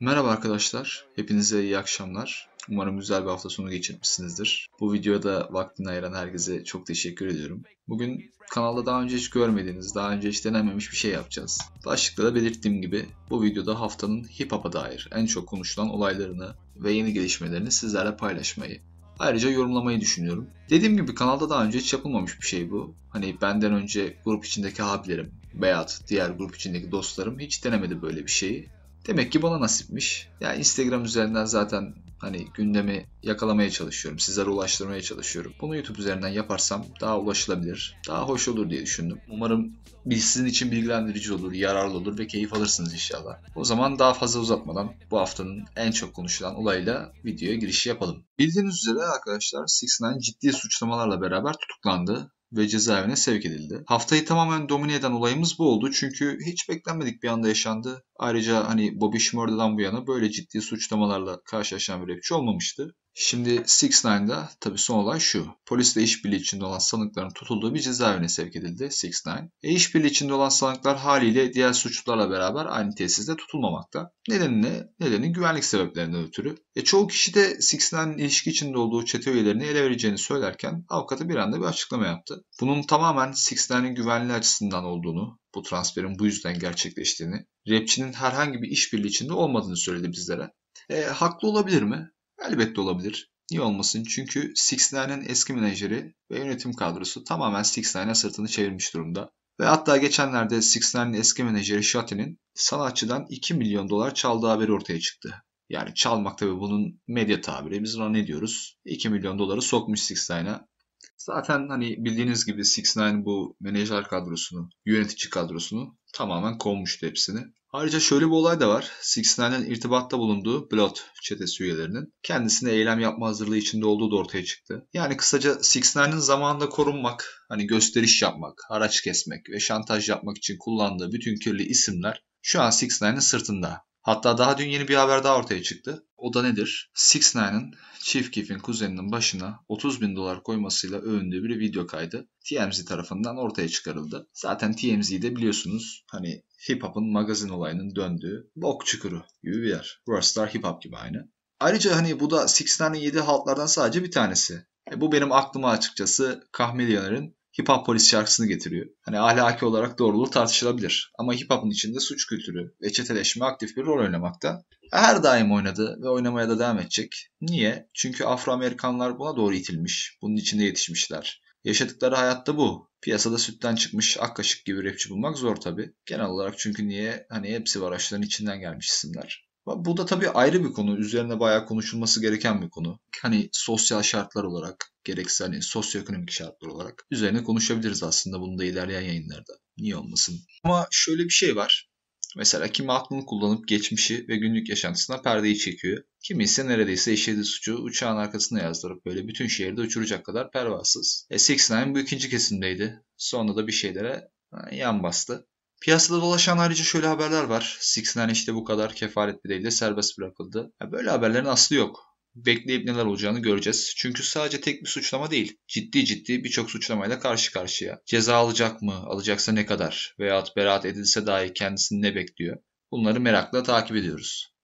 Merhaba arkadaşlar, hepinize iyi akşamlar. Umarım güzel bir hafta sonu geçirmişsinizdir. Bu videoda vaktini ayıran herkese çok teşekkür ediyorum. Bugün kanalda daha önce hiç görmediğiniz, daha önce hiç denenmemiş bir şey yapacağız. Başlıkta da belirttiğim gibi bu videoda haftanın hip hop'a dair en çok konuşulan olaylarını ve yeni gelişmelerini sizlerle paylaşmayı, ayrıca yorumlamayı düşünüyorum. Dediğim gibi kanalda daha önce hiç yapılmamış bir şey bu. Hani benden önce grup içindeki abilerim veya diğer grup içindeki dostlarım hiç denemedi böyle bir şeyi. Demek ki bana nasipmiş. Yani Instagram üzerinden zaten hani gündemi yakalamaya çalışıyorum. Sizlere ulaştırmaya çalışıyorum. Bunu YouTube üzerinden yaparsam daha ulaşılabilir, daha hoş olur diye düşündüm. Umarım sizin için bilgilendirici olur, yararlı olur ve keyif alırsınız inşallah. O zaman daha fazla uzatmadan bu haftanın en çok konuşulan olayla videoya giriş yapalım. Bildiğiniz üzere arkadaşlar 6ix9ine ciddi suçlamalarla beraber tutuklandı ve cezaevine sevk edildi. Haftayı tamamen domine eden olayımız bu oldu çünkü hiç beklenmedik bir anda yaşandı. Ayrıca hani Bobby Shmurda'dan bu yana böyle ciddi suçlamalarla karşılaşan bir rapçi olmamıştı. Şimdi 6ix9ine tabii son olay şu. Polisle işbirliği içinde olan sanıkların tutulduğu bir cezaevine sevk edildi 6ix9ine. İşbirliği içinde olan sanıklar haliyle diğer suçlularla beraber aynı tesiste tutulmamakta. Nedeni ne? Nedeni güvenlik sebeplerinden ötürü. Çoğu kişi de 6ix9ine'in ilişki içinde olduğu çete üyelerini ele vereceğini söylerken avukatı bir anda bir açıklama yaptı. Bunun tamamen 6ix9ine'in güvenliği açısından olduğunu, bu transferin bu yüzden gerçekleştiğini, rapçinin herhangi bir işbirliği içinde olmadığını söyledi bizlere. Haklı olabilir mi? Elbette olabilir. Niye olmasın? Çünkü 6ix9ine'in eski menajeri ve yönetim kadrosu tamamen 6ix9ine'a sırtını çevirmiş durumda. Ve hatta geçenlerde 6ix9ine'in eski menajeri Shotty'nin sanatçıdan 2 milyon dolar çaldığı haberi ortaya çıktı. Yani çalmak tabii bunun medya tabiri. Biz ona ne diyoruz? 2 milyon doları sokmuş 6ix9ine'a. Zaten hani bildiğiniz gibi 6ix9ine bu menajer kadrosunu, yönetici kadrosunu tamamen kovmuştu hepsini. Ayrıca şöyle bir olay da var. 6ix9ine'in irtibatta bulunduğu Blood çetesi üyelerinin kendisine eylem yapma hazırlığı içinde olduğu da ortaya çıktı. Yani kısaca 6ix9ine'in zamanında korunmak, hani gösteriş yapmak, haraç kesmek ve şantaj yapmak için kullandığı bütün kirli isimler şu an 6ix9ine'in sırtında. Hatta daha dün yeni bir haber daha ortaya çıktı. O da nedir? 6ix9ine'ın Chief Keef'in kuzeninin başına 30 bin dolar koymasıyla övündüğü bir video kaydı TMZ tarafından ortaya çıkarıldı. Zaten TMZ'de biliyorsunuz hani hip hop'un magazin olayının döndüğü bok çukuru gibi bir yer. Worldstar Hip Hop gibi aynı. Ayrıca hani bu da 6ix9ine'in yediği haltlardan sadece bir tanesi. Bu benim aklıma açıkçası Kahmelion'un Hip Hop Polis şarkısını getiriyor. Hani ahlaki olarak doğruluğu tartışılabilir. Ama hip hop'un içinde suç kültürü ve çeteleşme aktif bir rol oynamakta. Her daim oynadı ve oynamaya da devam edecek. Niye? Çünkü Afro-Amerikanlar buna doğru itilmiş. Bunun içinde yetişmişler. Yaşadıkları hayatta bu. Piyasada sütten çıkmış ak kaşık gibi rapçi bulmak zor tabii. Genel olarak çünkü niye? Hani hepsi var aşıların içinden gelmiş isimler. Bu da tabii ayrı bir konu. Üzerine bayağı konuşulması gereken bir konu. Hani sosyal şartlar olarak, gerekse hani sosyoekonomik şartlar olarak üzerine konuşabiliriz aslında bunu da ilerleyen yayınlarda. Niye olmasın? Ama şöyle bir şey var. Mesela kimi aklını kullanıp geçmişi ve günlük yaşantısına perdeyi çekiyor. Kimi ise neredeyse işlediği suçu uçağın arkasına yazdırıp böyle bütün şehirde uçuracak kadar pervasız. 6ix9ine bu ikinci kesimdeydi. Sonra da bir şeylere yan bastı. Piyasada dolaşan ayrıca şöyle haberler var. 6ix9ine işte bu kadar kefaret bedeliyle serbest bırakıldı. Böyle haberlerin aslı yok. Bekleyip neler olacağını göreceğiz. Çünkü sadece tek bir suçlama değil. Ciddi birçok suçlamayla karşı karşıya. Ceza alacak mı? Alacaksa ne kadar? Veyahut beraat edilse dahi kendisini ne bekliyor? Bunları merakla takip ediyoruz.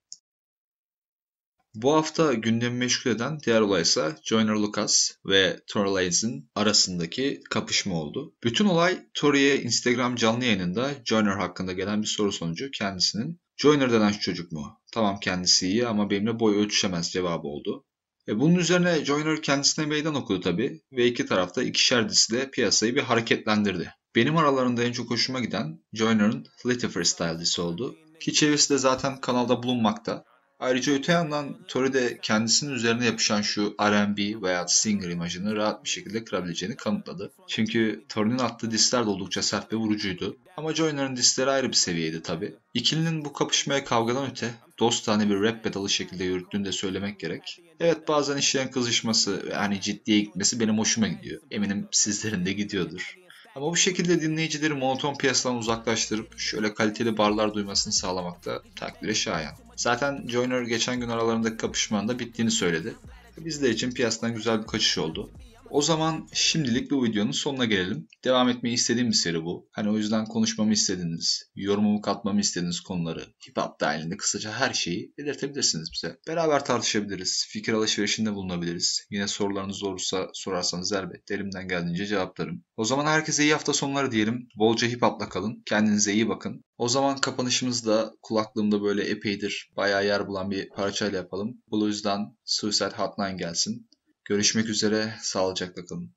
Bu hafta gündemi meşgul eden diğer olay ise Joyner Lucas ve Tory Lanez'in arasındaki kapışma oldu. Bütün olay Tory'e Instagram canlı yayınında Joyner hakkında gelen bir soru sonucu kendisinin "Joyner denen şu çocuk mu? Tamam kendisi iyi ama benimle boy ölçüşemez" cevabı oldu. Bunun üzerine Joyner kendisine meydan okudu tabii ve iki tarafta ikişer disiyle piyasayı bir hareketlendirdi. Benim aralarında en çok hoşuma giden Joyner'ın Little Freestyle disi oldu. Ki çevirisi de zaten kanalda bulunmakta. Ayrıca öte yandan Tory de kendisinin üzerine yapışan şu R&B veya singer imajını rahat bir şekilde kırabileceğini kanıtladı. Çünkü Tory'nin attığı disler de oldukça sert ve vurucuydu. Ama Joyner'ın disleri ayrı bir seviyeydi tabi. İkilinin bu kapışmaya kavgadan öte dostane bir rap battle'ı şekilde yürüttüğünü de söylemek gerek. Evet bazen işleyen kızışması ve hani ciddiye gitmesi benim hoşuma gidiyor. Eminim sizlerin de gidiyordur. Ama bu şekilde dinleyicileri monoton piyasadan uzaklaştırıp şöyle kaliteli barlar duymasını sağlamak da takdire şayan. Zaten Joyner geçen gün aralarındaki kapışmanın da bittiğini söyledi. Bizler için piyasadan güzel bir kaçış oldu. O zaman şimdilik bu videonun sonuna gelelim. Devam etmeyi istediğim bir seri bu. Hani o yüzden konuşmamı istediğiniz, yorumumu katmamı istediğiniz konuları, hip hop dahilinde kısaca her şeyi belirtebilirsiniz bize. Beraber tartışabiliriz, fikir alışverişinde bulunabiliriz. Yine sorularınız olursa sorarsanız elbette elimden geldiğince cevaplarım. O zaman herkese iyi hafta sonları diyelim. Bolca hip hop'la kalın. Kendinize iyi bakın. O zaman kapanışımızı da kulaklığımda böyle epeydir bayağı yer bulan bir parçayla yapalım. Blues'dan Suicide Hotline gelsin. Görüşmek üzere, sağlıcakla kalın.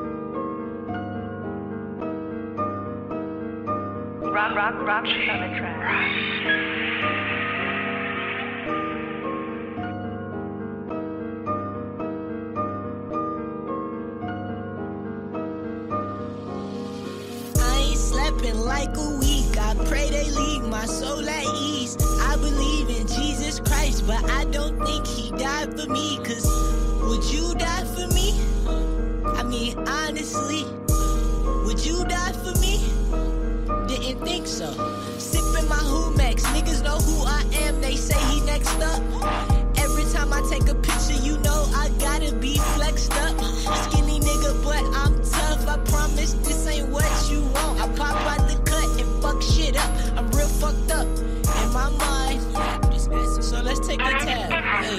Rock shit on the track. Slept in like a week. I pray they leave my soul at ease. I believe in Jesus Christ, but I don't think he died for me. Cause would you die for me? I mean, honestly, would you die for me? Didn't think so. Sipping my Humex, niggas know who I am. They say he next up. Every time I take a picture, you know I gotta be flexed up. Skinny nigga, but I'm tough. I promise this ain't what you want. I pop out the cut and fuck shit up. I'm real fucked up in my mind. So let's take a tab. Hey.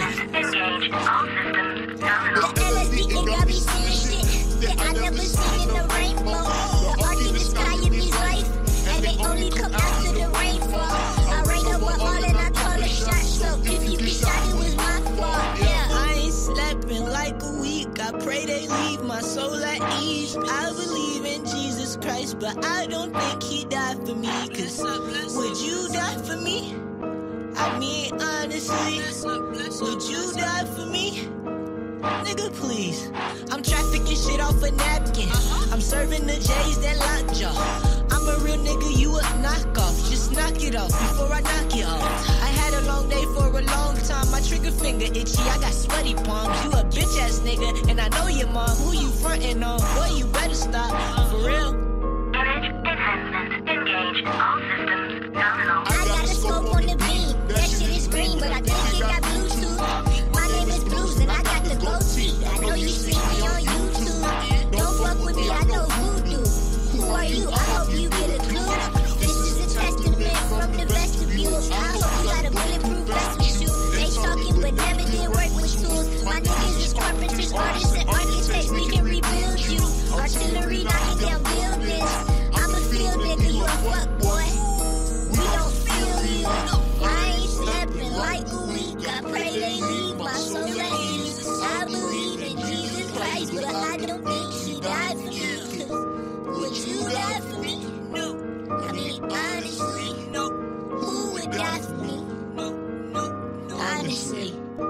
The LSD and got me seeing shit that I never seen in the rainbow. The arc in the sky in his life, and they only come after the rainfall. I ran up with all and I call a shot. So if you be shot, it was my fault. Yeah, I ain't slept in like a week. I pray they leave my soul at ease. I believe in Jesus Christ, but I don't think he died for me. Cause would you die for me? I mean, honestly, would you die for me? Nigga, please. I'm trafficking shit off a napkin. I'm serving the J's that lockjaw. I'm a real nigga, you a knockoff. Just knock it off before I knock it off. I had a long day for a long time. My trigger finger itchy, I got sweaty palms. You a bitch ass nigga, and I know your mom. Who you frontin' on? Boy, you better stop. For real. Image enhancement engaged. All systems nominal. I got a scope on the beam. That shit is green, but I think it got Bluetooth. My name is Blues, and I got the goatee. I know you see me on YouTube. Don't fuck with me, I know voodoo. Who are you? I hope you get a clue. This is a testament from the vestibule. I hope you got a bulletproof vest with you. They talking, but never did work with tools. My niggas is carpenters, artists, and architects. We can rebuild you. Artillery knocking down buildings. I'm a field nigga, you a fuck boy. We don't feel you. I ain't stepping like a week. I pray they leave my soul at ease. I believe in Jesus Christ, but I don't think he died for me. Would you die for me? No, I mean, honestly, no, who would die for me? no, no, no. Honestly.